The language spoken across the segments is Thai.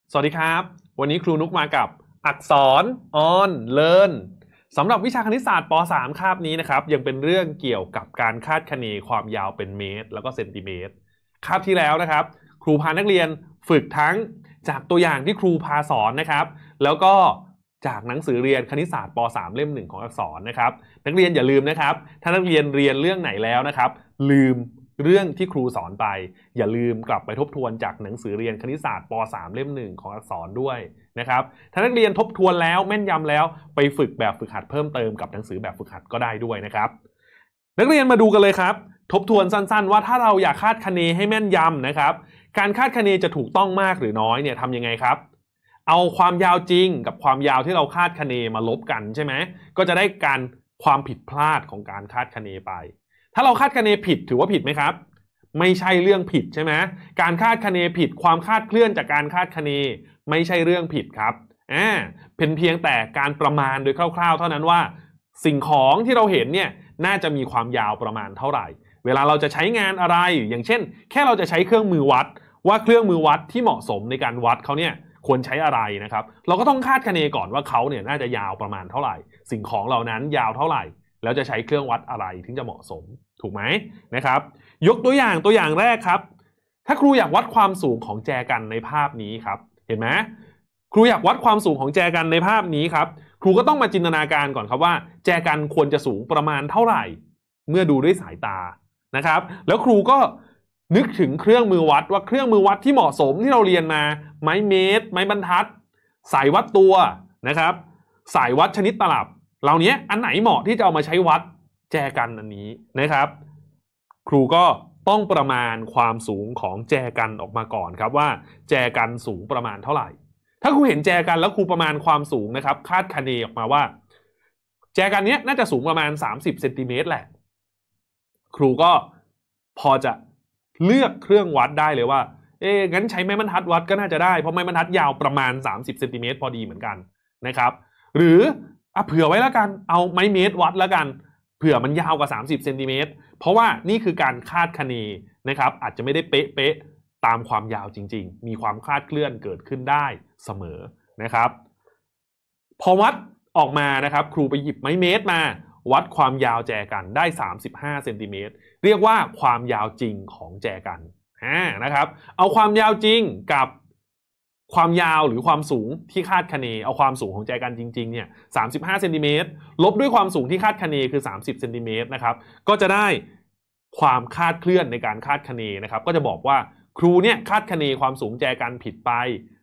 สวัสดีครับวันนี้ครูนุกมากับอักษร on learn สำหรับวิชาคณิตศาสตร์ป .3 คาบนี้นะครับยังเป็นเรื่องเกี่ยวกับการคาดคะเนความยาวเป็นเมตรแล้วก็เซนติเมตรคาบที่แล้วนะครับครูพานักเรียนฝึกทั้งจากตัวอย่างที่ครูพาสอนนะครับแล้วก็จากหนังสือเรียนคณิตศาสตร์ป .3 เล่ม 1ของอักษรนะครับนักเรียนอย่าลืมนะครับถ้านักเรียนเรียนเรื่องไหนแล้วนะครับลืมเรื่องที่ครูสอนไปอย่าลืมกลับไปทบทวนจากหนังสือเรียนคณิตศาสตร์ป .3 เล่ม 1ของอักษรด้วยนะครับถ้านักเรียนทบทวนแล้วแม่นยำแล้วไปฝึกแบบฝึกหัดเพิ่มเติมกับหนังสือแบบฝึกหัดก็ได้ด้วยนะครับนักเรียนมาดูกันเลยครับทบทวนสั้นๆว่าถ้าเราอยากคาดคะเนให้แม่นยำนะครับการคาดคะเนจะถูกต้องมากหรือน้อยเนี่ยทำยังไงครับเอาความยาวจริงกับความยาวที่เราคาดคะเนมาลบกันใช่ไหมก็จะได้การความผิดพลาดของการคาดคะเนไปถ้าเราคาดคะเนผิดถือว่าผิดไหมครับไม่ใช่เรื่องผิดใช่ไหมการคาดคะเนผิดความคาดเคลื่อนจากการคาดคะเนไม่ใช่เรื่องผิดครับเป็นเพียงแต่การประมาณโดยคร่าวๆเท่านั้นว่าสิ่งของที่เราเห็นเนี่ยน่าจะมีความยาวประมาณเท่าไหร่เวลาเราจะใช้งานอะไรอย่างเช่นแค่เราจะใช้เครื่องมือวัดว่าเครื่องมือวัดที่เหมาะสมในการวัดเขาเนี่ยควรใช้อะไรนะครับเราก็ต้องคาดคะเนก่อนว่าเขาเนี่ยน่าจะยาวประมาณเท่าไหร่สิ่งของเหล่านั้นยาวเท่าไหร่แล้วจะใช้เครื่องวัดอะไรถึงจะเหมาะสมถูกไหมนะครับยกตัวอย่างแรกครับถ้าครูอยากวัดความสูงของแจกันในภาพนี้ครับเห็นไหมครูอยากวัดความสูงของแจกันในภาพนี้ครับครูก็ต้องมาจินตนาการก่อนครับว่าแจกันควรจะสูงประมาณเท่าไหร่เมื่อดูด้วยสายตานะครับแล้วครูก็นึกถึงเครื่องมือวัดว่าเครื่องมือวัดที่เหมาะสมที่เราเรียนมาไม้เมตรไม้บรรทัดสายวัดตัวนะครับสายวัดชนิดตลับเหล่านี้อันไหนเหมาะที่จะเอามาใช้วัดแจกันอันนี้นะครับครูก็ต้องประมาณความสูงของแจกันออกมาก่อนครับว่าแจกันสูงประมาณเท่าไหร่ถ้าครูเห็นแจกันแล้วครูประมาณความสูงนะครับคาดคะเนออกมาว่าแจกันนี้น่าจะสูงประมาณ30เซนติเมตรแหละครูก็พอจะเลือกเครื่องวัดได้เลยว่างั้นใช้ไม้บรรทัดวัดก็น่าจะได้เพราะไม้บรรทัดยาวประมาณ30เซนติเมตรพอดีเหมือนกันนะครับหรือเผื่อไว้แล้วกันเอาไม้เมตรวัดแล้วกันเผื่อมันยาวกว่า30เซนติเมตรเพราะว่านี่คือการคาดคะเนนะครับอาจจะไม่ได้เป๊ะตามความยาวจริงๆมีความคลาดเคลื่อนเกิดขึ้นได้เสมอนะครับพอวัดออกมานะครับครูไปหยิบไม้เมตรมาวัดความยาวแจกันได้35เซนติเมตรเรียกว่าความยาวจริงของแจกันนะครับเอาความยาวจริงกับความยาวหรือความสูงที่คาดคะเนเอาความสูงของแจกันจริงๆเนี่ย35เซนติเมตรลบด้วยความสูงที่คาดคะเนคือ30เซนติเมตรนะครับก็จะได้ความคาดเคลื่อนในการคาดคะเนนะครับก็จะบอกว่าครูเนี่ยคาดคะเนความสูงแจกันผิดไป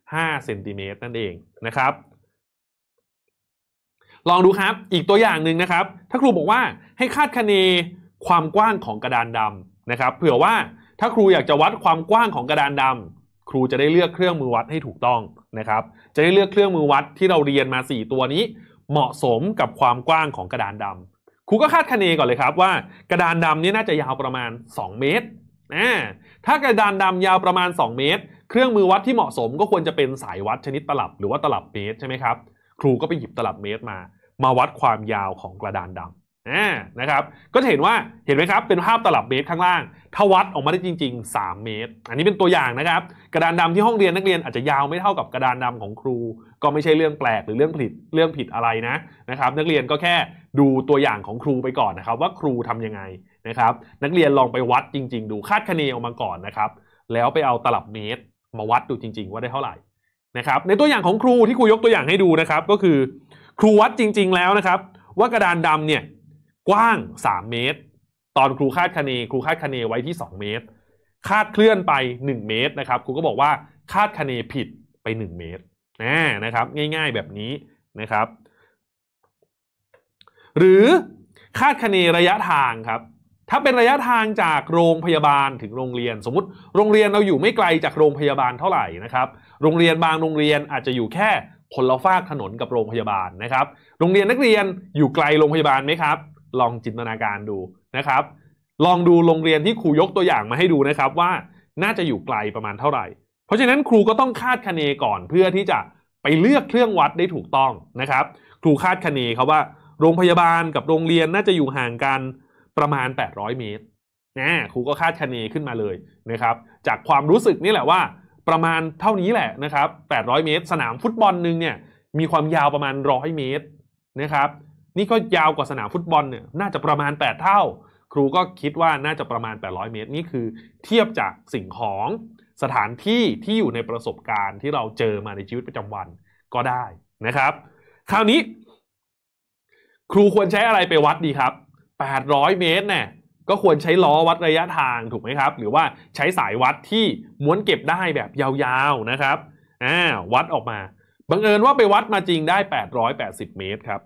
5เซนติเมตรนั่นเองนะครับลองดูครับอีกตัวอย่างหนึ่งนะครับถ้าครูบอกว่าให้คาดคะเนความกว้างของกระดานดำนะครับเผื่อว่าถ้าครูอยากจะวัดความกว้างของกระดานดำครูจะได้เลือกเครื่องมือวัดให้ถูกต้องนะครับจะได้เลือกเครื่องมือวัดที่เราเรียนมา4ตัวนี้เหมาะสมกับความกว้างของกระดานดำครูก็คาดคะเนก่อนเลยครับว่ากระดานดำนี้น่าจะยาวประมาณ2เมตรถ้ากระดานดำยาวประมาณ2เมตรเครื่องมือวัดที่เหมาะสมก็ควรจะเป็นสายวัดชนิดตลับหรือว่าตลับเมตรใช่ไหมครับครูก็ไปหยิบตลับเมตรมาวัดความยาวของกระดานดำนะครับก็จะเห็นไหมครับเป็นภาพตลับเมตรข้างล่างถ้าวัดออกมาได้จริงๆ3เมตรอันนี้เป็นตัวอย่างนะครับกระดานดำที่ห้องเรียนนักเรียนอาจจะยาวไม่เท่ากับกระดานดำของครูก็ไม่ใช่เรื่องแปลกหรือเรื่องผิดอะไรนะครับนักเรียนก็แค่ดูตัวอย่างของครูไปก่อนนะครับว่าครูทำยังไงนะครับนักเรียนลองไปวัดจริงๆดูคาดคะเนออกมาก่อนนะครับแล้วไปเอาตลับเมตรมาวัดดูจริงๆว่าได้เท่าไหร่นะครับในตัวอย่างของครูที่ครูยกตัวอย่างให้ดูนะครับก็คือครูวัดจริงๆแล้วนะครับว่ากระดานดำเนี่ยกว้าง3เมตรตอนครูคาดคะเนไว้ที่2เมตรคาดเคลื่อนไป1เมตรนะครับครูก็บอกว่าคาดคะเนผิดไป1เมตรนะครับง่ายๆแบบนี้นะครับหรือคาดคะเนระยะทางครับถ้าเป็นระยะทางจากโรงพยาบาลถึงโรงเรียนสมมุติโรงเรียนเราอยู่ไม่ไกลจากโรงพยาบาลเท่าไหร่นะครับโรงเรียนบางโรงเรียนอาจจะอยู่แค่คนละฝากถนนกับโรงพยาบาลนะครับโรงเรียนนักเรียนอยู่ไกลโรงพยาบาลไหมครับลองจินตนาการดูนะครับลองดูโรงเรียนที่ครูยกตัวอย่างมาให้ดูนะครับว่าน่าจะอยู่ไกลประมาณเท่าไหร่เพราะฉะนั้นครูก็ต้องคาดคะเนก่อนเพื่อที่จะไปเลือกเครื่องวัดได้ถูกต้องนะครับครูคาดคะเนครับว่าโรงพยาบาลกับโรงเรียนน่าจะอยู่ห่างกันประมาณ800เมตรครูก็คาดคะเนขึ้นมาเลยนะครับจากความรู้สึกนี่แหละว่าประมาณเท่านี้แหละนะครับ800เมตรสนามฟุตบอลนึงเนี่ยมีความยาวประมาณ100เมตรนะครับนี่ก็ยาวกว่าสนามฟุตบอลเนี่ยน่าจะประมาณ8เท่าครูก็คิดว่าน่าจะประมาณ800เมตรนี่คือเทียบจากสิ่งของสถานที่ที่อยู่ในประสบการณ์ที่เราเจอมาในชีวิตประจำวันก็ได้นะครับคราวนี้ครูควรใช้อะไรไปวัดดีครับ800เมตรเนี่ยก็ควรใช้ล้อวัดระยะทางถูกไหมครับหรือว่าใช้สายวัดที่ม้วนเก็บได้แบบยาวๆนะครับวัดออกมาบังเอิญว่าไปวัดมาจริงได้880เมตรครับ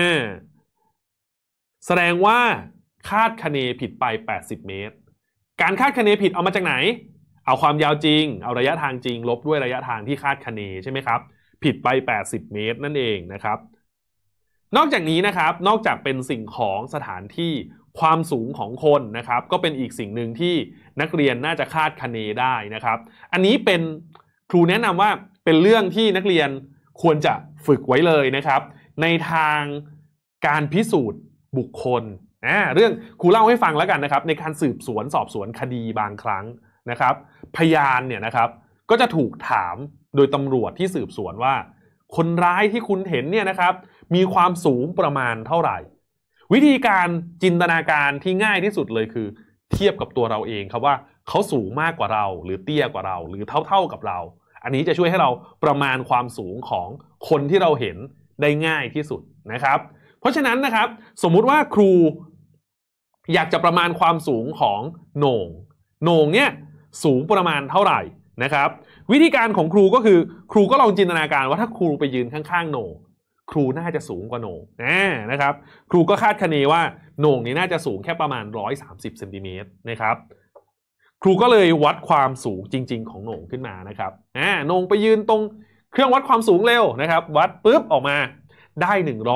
แสดงว่าคาดคะเนผิดไป80เมตรการคาดคะเนผิดเอามาจากไหนเอาความยาวจริงเอาระยะทางจริงลบด้วยระยะทางที่คาดคะเนใช่ไหมครับผิดไป80เมตรนั่นเองนะครับนอกจากนี้นะครับนอกจากเป็นสิ่งของสถานที่ความสูงของคนนะครับก็เป็นอีกสิ่งหนึ่งที่นักเรียนน่าจะคาดคะเนได้นะครับอันนี้เป็นครูแนะนำว่าเป็นเรื่องที่นักเรียนควรจะฝึกไว้เลยนะครับในทางการพิสูจน์บุคคลเรื่องครูเล่าให้ฟังแล้วกันนะครับในการสืบสวนสอบสวนคดีบางครั้งนะครับพยานเนี่ยนะครับก็จะถูกถามโดยตำรวจที่สืบสวนว่าคนร้ายที่คุณเห็นเนี่ยนะครับมีความสูงประมาณเท่าไหร่วิธีการจินตนาการที่ง่ายที่สุดเลยคือเทียบกับตัวเราเองครับว่าเขาสูงมากกว่าเราหรือเตี้ยกว่าเราหรือเท่ากับเราอันนี้จะช่วยให้เราประมาณความสูงของคนที่เราเห็นได้ง่ายที่สุดนะครับเพราะฉะนั้นนะครับสมมุติว่าครูอยากจะประมาณความสูงของโหน่งเนี่ยสูงประมาณเท่าไหร่นะครับวิธีการของครูก็คือครูก็ลองจินตนาการว่าถ้าครูไปยืนข้างๆโหน่งครูน่าจะสูงกว่าโหน่งนะครับครูก็คาดคะเนว่าโหน่งนี้น่าจะสูงแค่ประมาณ130เซนติเมตรนะครับครูก็เลยวัดความสูงจริงๆของโหน่งขึ้นมานะครับโหน่งไปยืนตรงเครื่องวัดความสูงเร็วนะครับวัดปุ๊บออกมาได้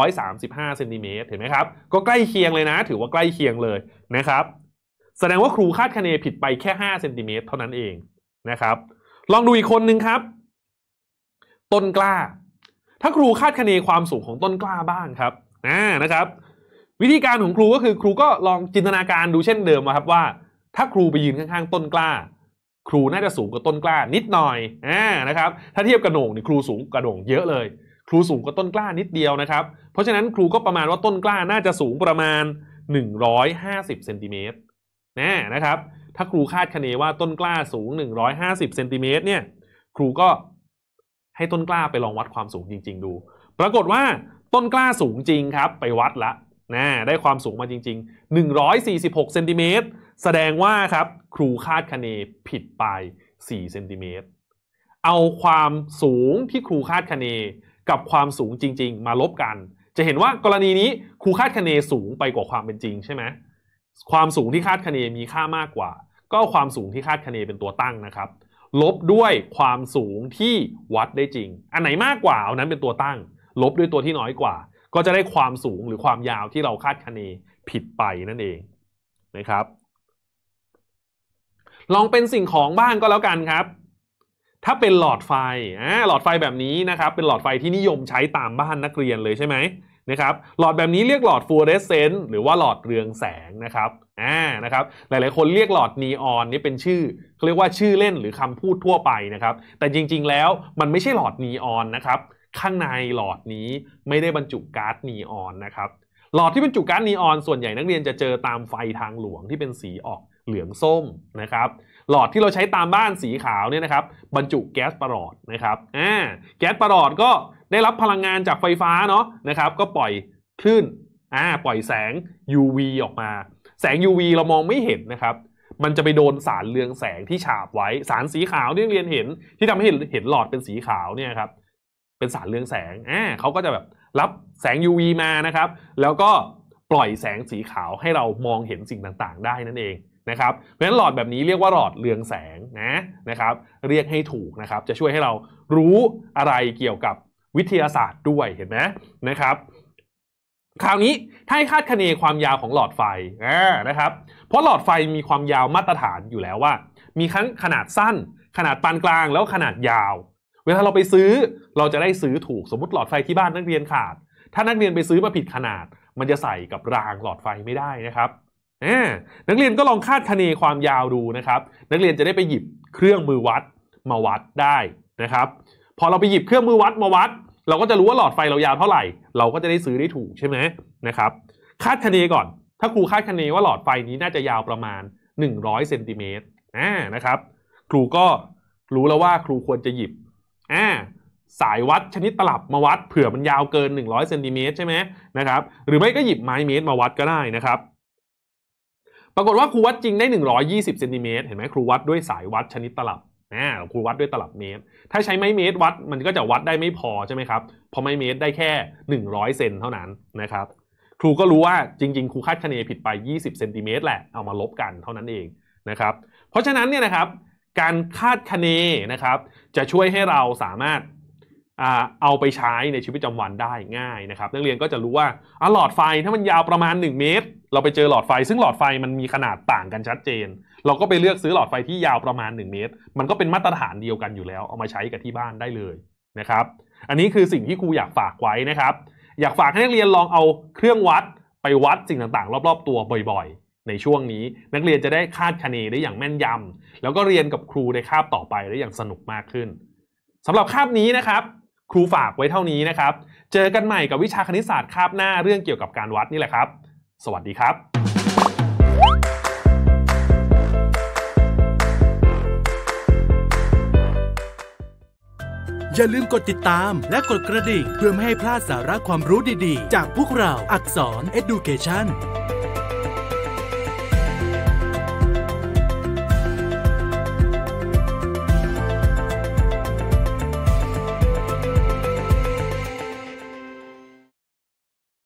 135เซนติเมตรเห็นไหมครับก็ใกล้เคียงเลยนะถือว่าใกล้เคียงเลยนะครับแสดงว่าครูคาดคะเนผิดไปแค่5เซนติเมตรเท่านั้นเองนะครับลองดูอีกคนนึงครับต้นกล้าถ้าครูคาดคะเนความสูงของต้นกล้าบ้างครับนะครับวิธีการของครูก็คือครูก็ลองจินตนาการดูเช่นเดิมครับว่าถ้าครูไปยืนข้างๆต้นกล้าครูน่าจะสูงกว่าต้นกล้านิดหน่อยนะครับถ้าเทียบกับโหน่งนี่ครูสูงกว่าโหน่งเยอะเลยครูสูงกว่าต้นกล้านิดเดียวนะครับเพราะฉะนั้นครูก็ประมาณว่าต้นกล้าน่าจะสูงประมาณ150เซนติเมตรนะครับถ้าครูคาดคะเนว่าต้นกล้าสูง150เซนติเมตรเนี่ยครูก็ให้ต้นกล้าไปลองวัดความสูงจริงๆดูปรากฏว่าต้นกล้าสูงจริงครับไปวัดละได้ความสูงมาจริงๆ146เซนติเมตรแสดงว่าครับครูคาดคะเนผิดไป4เซนติเมตรเอาความสูงที่ครูคาดคะเนกับความสูงจริงๆมาลบกันจะเห็นว่ากรณีนี้ครูคาดคะเนสูงไปกว่าความเป็นจริงใช่ไหมความสูงที่คาดคะเนมีค่ามากกว่าก็เอาความสูงที่คาดคะเนเป็นตัวตั้งนะครับลบด้วยความสูงที่วัดได้จริงอันไหนมากกว่าเอานั้นเป็นตัวตั้งลบด้วยตัวที่น้อยกว่าก็จะได้ความสูงหรือความยาวที่เราคาดคะเนผิดไปนั่นเองนะครับลองเป็นสิ่งของบ้างก็แล้วกันครับถ้าเป็นหลอดไฟหลอดไฟแบบนี้นะครับเป็นหลอดไฟที่นิยมใช้ตามบ้านนักเรียนเลยใช่ไหมนะครับหลอดแบบนี้เรียกหลอดฟลูออเรสเซนต์หรือว่าหลอดเรืองแสงนะครับนะครับหลายๆคนเรียกหลอดนีออนนี่เป็นชื่อเขาเรียกว่าชื่อเล่นหรือคำพูดทั่วไปนะครับแต่จริงๆแล้วมันไม่ใช่หลอดนีออนนะครับข้างในหลอดนี้ไม่ได้บรรจุก๊าซนีออนนะครับหลอดที่บรรจุก๊าซนีออนส่วนใหญ่นักเรียนจะเจอตามไฟทางหลวงที่เป็นสีออกเหลืองส้มนะครับหลอดที่เราใช้ตามบ้านสีขาวเนี่ยนะครับบรรจุแก๊สประหลอดนะครับแก๊สประหลอดก็ได้รับพลังงานจากไฟฟ้าเนาะนะครับก็ปล่อยคลื่นปล่อยแสง UV ออกมาแสง UV เรามองไม่เห็นนะครับมันจะไปโดนสารเรืองแสงที่ฉาบไว้สารสีขาวที่นักเรียนเห็นที่ทำให้เห็นหลอดเป็นสีขาวเนี่ยครับเป็นสารเรืองแสงเขาก็จะแบบรับแสง UV มานะครับแล้วก็ปล่อยแสงสีขาวให้เรามองเห็นสิ่งต่างๆได้นั่นเองนะครับเพราะฉะนั้นหลอดแบบนี้เรียกว่าหลอดเรืองแสงนะครับเรียกให้ถูกนะครับจะช่วยให้เรารู้อะไรเกี่ยวกับวิทยาศาสตร์ด้วยเห็นไหมนะครับคราวนี้ถ้าให้คาดคะเนความยาวของหลอดไฟนะครับเพราะหลอดไฟมีความยาวมาตรฐานอยู่แล้วว่ามีทั้งขนาดสั้นขนาดปานกลางแล้วขนาดยาวเวลาเราไปซื้อเราจะได้ซื้อถูกสมมติหลอดไฟที่บ้านนักเรียนขาดถ้านักเรียนไปซื้อมาผิดขนาดมันจะใส่กับรางหลอดไฟไม่ได้นะครับนักเรียนก็ลองคาดคะเนความยาวดูนะครับนักเรียนจะได้ไปหยิบเครื่องมือวัดมาวัดได้นะครับพอเราไปหยิบเครื่องมือวัดมาวัดเราก็จะรู้ว่าหลอดไฟเรายาวเท่าไหร่เราก็จะได้ซื้อได้ถูกใช่ไหมนะครับคาดคะเนก่อนถ้าครูคาดคะเนว่าหลอดไฟนี้น่าจะยาวประมาณ100เซนติเมตรนะครับครูก็รู้แล้วว่าครูควรจะหยิบสายวัดชนิดตลับมาวัดเผื่อมันยาวเกิน100เซนติเมตรใช่ไหมนะครับหรือไม่ก็หยิบไม้เมตรมาวัดก็ได้นะครับปรากฏว่าครูวัดจริงได้120เซนติเมตรเห็นไหมครูวัดด้วยสายวัดชนิดตลับครูวัดด้วยตลับเมตรถ้าใช้ไม้เมตรวัดมันก็จะวัดได้ไม่พอใช่ไหมครับเพราะไม้เมตรได้แค่100เซนเท่านั้นนะครับครูก็รู้ว่าจริงๆครูคาดคะเนผิดไป20เซนติเมตรแหละเอามาลบกันเท่านั้นเองนะครับเพราะฉะนั้นเนี่ยนะครับการคาดคะเนนะครับจะช่วยให้เราสามารถเอาไปใช้ในชีวิตประจำวันได้ง่ายนะครับนักเรียนก็จะรู้ว่าหลอดไฟถ้ามันยาวประมาณ1เมตรเราไปเจอหลอดไฟซึ่งหลอดไฟมันมีขนาดต่างกันชัดเจนเราก็ไปเลือกซื้อหลอดไฟที่ยาวประมาณ1เมตรมันก็เป็นมาตรฐานเดียวกันอยู่แล้วเอามาใช้กับที่บ้านได้เลยนะครับอันนี้คือสิ่งที่ครูอยากฝากไว้นะครับอยากฝากให้นักเรียนลองเอาเครื่องวัดไปวัดสิ่งต่างๆรอบๆตัวบ่อยๆในช่วงนี้นักเรียนจะได้คาดคะเนได้อย่างแม่นยำแล้วก็เรียนกับครูในคาบต่อไปได้อย่างสนุกมากขึ้นสำหรับคาบนี้นะครับครูฝากไว้เท่านี้นะครับเจอกันใหม่กับวิชาคณิตศาสตร์คาบหน้าเรื่องเกี่ยวกับการวัดนี่แหละครับสวัสดีครับอย่าลืมกดติดตามและกดกระดิ่งเพื่อไม่ให้พลาดสาระความรู้ดีๆจากพวกเราอักษร Education